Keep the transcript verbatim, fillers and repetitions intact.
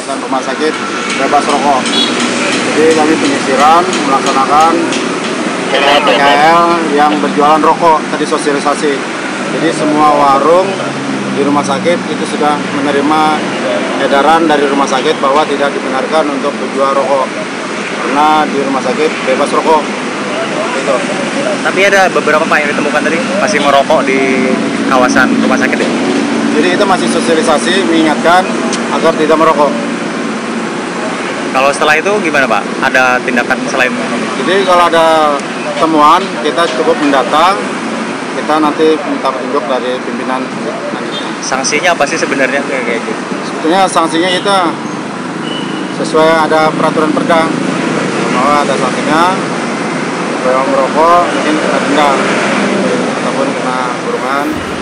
kawasan rumah sakit bebas rokok. Jadi kami penyisiran melaksanakan P K L yang berjualan rokok, tadi sosialisasi. Jadi semua warung di rumah sakit itu sudah menerima edaran dari rumah sakit bahwa tidak dibenarkan untuk berjual rokok karena di rumah sakit bebas rokok. Gitu. Tapi ada beberapa Pak yang ditemukan tadi masih merokok di kawasan rumah sakit ya? Jadi kita masih sosialisasi mengingatkan agar tidak merokok. Kalau setelah itu gimana Pak? Ada tindakan selain? Jadi kalau ada temuan kita cukup mendata, kita nanti minta petunjuk dari pimpinan selanjutnya. Sanksinya apa sih sebenarnya kayak gitu? Sebetulnya sanksinya kita sesuai ada peraturan Perda bahwa ada sanksinya. Kalau merokok mungkin kena denda ataupun kena kurungan.